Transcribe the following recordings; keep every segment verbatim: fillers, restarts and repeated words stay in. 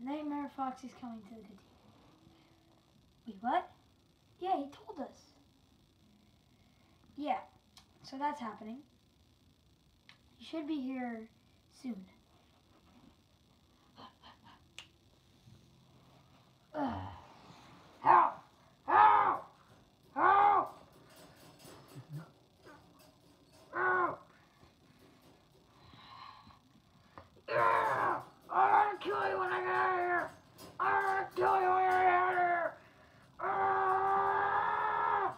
Nightmare Foxy's coming to the good team. Wait, what? Yeah, he told us. Yeah, so that's happening. He should be here soon. Uh, help! Help! Help! Help! Yeah! I'm gonna kill you when I get out of here! I'm gonna kill you when I get out of here! Ah!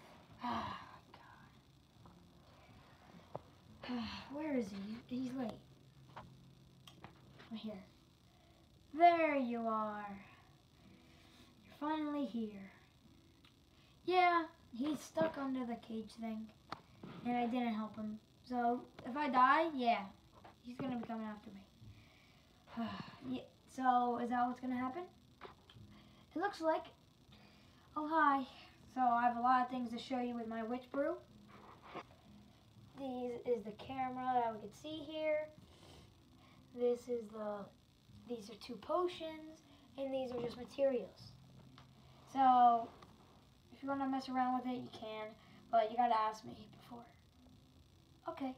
Where is he? He's late. Right here. There you are. You're finally here. Yeah, he's stuck under the cage thing, and I didn't help him. So if I die, yeah, he's gonna be coming after me. Yeah, so is that what's gonna happen? It looks like. Oh hi. So I have a lot of things to show you with my witch brew. These is the camera that we can see here. This is the. These are two potions, and these are just materials. So if you want to mess around with it, you can, but you gotta ask me before. Okay.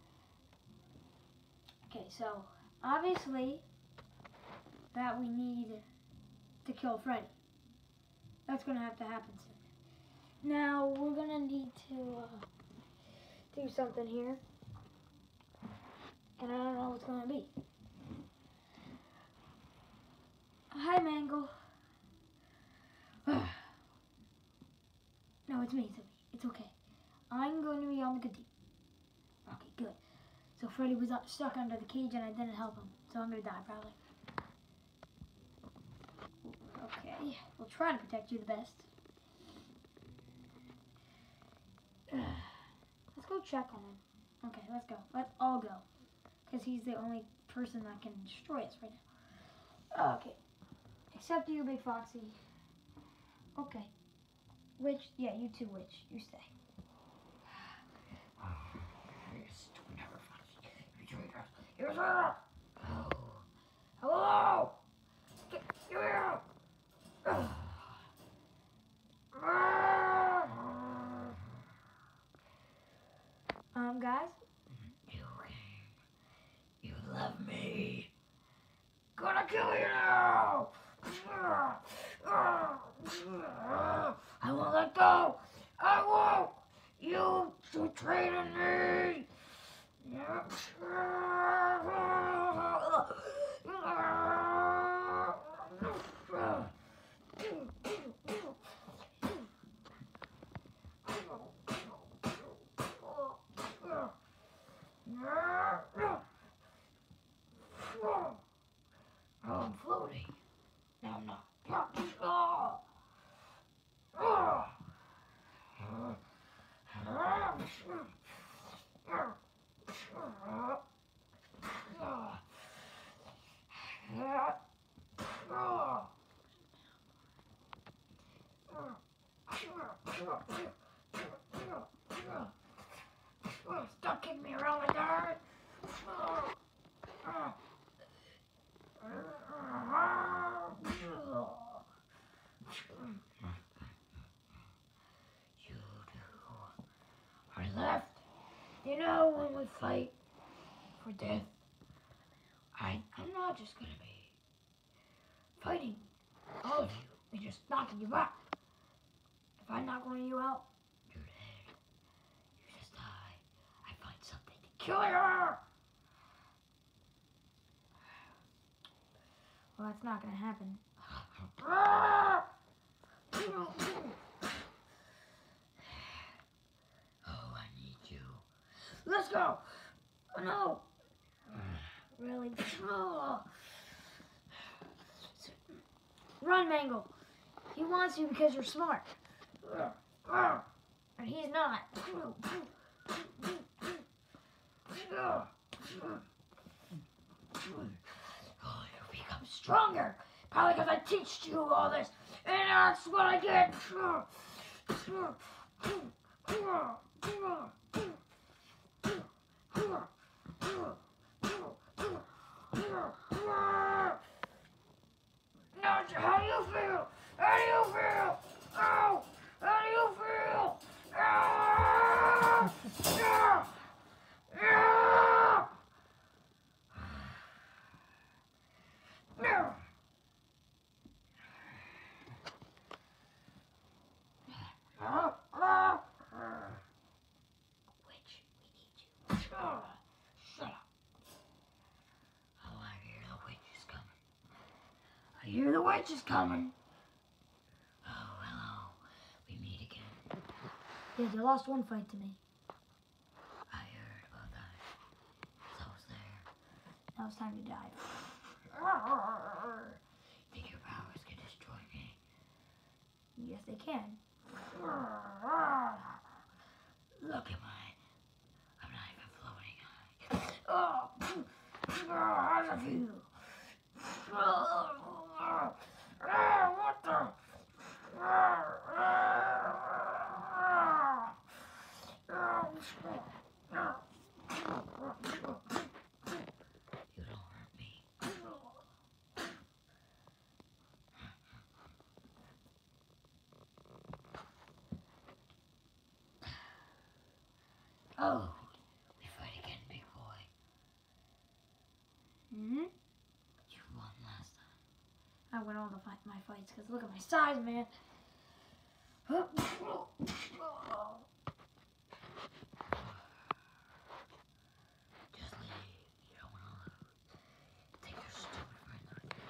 Okay, so obviously that we need to kill Freddy. That's gonna have to happen soon. Now we're gonna need to uh, do something here, and I don't know what's gonna be. Hi, Mangle. No, it's me, it's me. It's okay. I'm going to be on the good team. Okay, good. So Freddy was up, stuck under the cage and I didn't help him. So I'm going to die, probably. Okay, we'll try to protect you the best. Let's go check on him. Okay, let's go. Let's all go. Because he's the only person that can destroy us right now. Okay. Except you, Big Foxy. Okay. Witch, yeah, you too, Witch. You stay. Oh, you stupid never, Foxy. You traitor. Here's her. Oh. Hello. Get here. Um, guys. You came. You love me. Gonna kill you now. I won't let go. I won't. You betrayed me. I'm floating. No, I'm not. Stop kicking me around like that. You two are left. You know, when we fight for death, I, I'm not just gonna be fighting all of you and just knocking you out. If I knock one of you out, you're dead. You just die. I find something to kill you. Well, that's not gonna happen. Oh, I need you. Let's go. Oh, no. Really? Run, Mangle. He wants you because you're smart. And he's not. Oh, you become stronger. Probably because I teach you all this. And that's what I get. Nacho, how do you feel? How do you feel? Oh, how do you feel? Ah! Ah! Ah! No. Ah! Ah! Witch, we need you. Shut up. Shut up. Oh, I hear the witch is coming. I hear the witch is coming. Oh, hello. We meet again. Yeah, they lost one fight to me. I heard about that. So I was there. Now it's time to die. Think your powers can destroy me? Yes, they can. Look at mine. I'm not even floating. Oh, how does it feel? What the? You don't hurt me. Oh, we fight again, big boy. Hmm? You won last time. I won all the fight, my fights, because look at my size, man. Just leave. You don't want to lose. Take your stupid friend with you.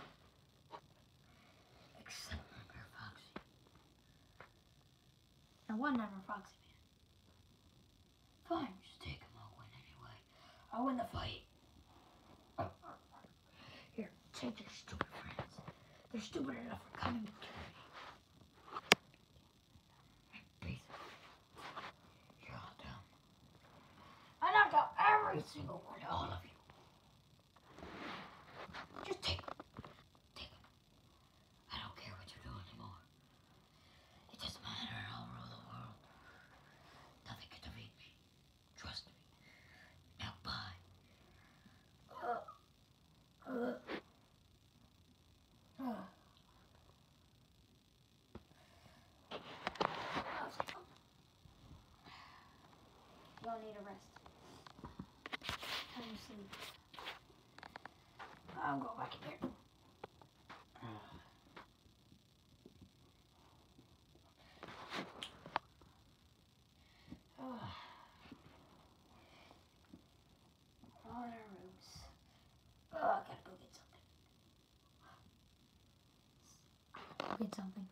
Except remember Foxy. I won never Foxy, man. Fine, just take him. I'll win anyway. I'll win the fight. Here, take your stupid friends. They're stupid enough for coming to kill me. Basically, you're all dumb. I knocked out every single one, all of you. Just take them. Take them. I don't care what you do anymore. It doesn't matter. I'll rule the world. Nothing can defeat me. Trust me. Now, bye. Uh, uh, uh. Y'all need a rest. Time to sleep. I'm going back in here. Oh. All in our rooms. Oh, I gotta go get something. Go get something.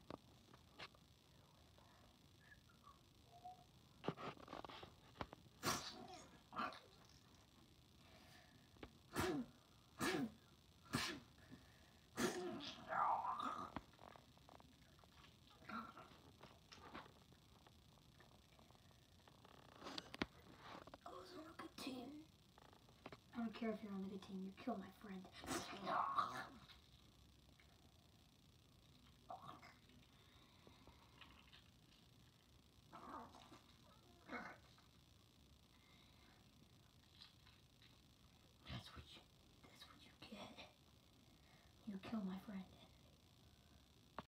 I don't care if you're on the good team, you killed my friend. That's what you, that's what you get. You killed my friend.